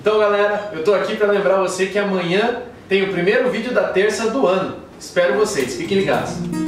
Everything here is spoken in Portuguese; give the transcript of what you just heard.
Então galera, eu tô aqui para lembrar você que amanhã tem o primeiro vídeo da terça do ano. Espero vocês, fiquem ligados.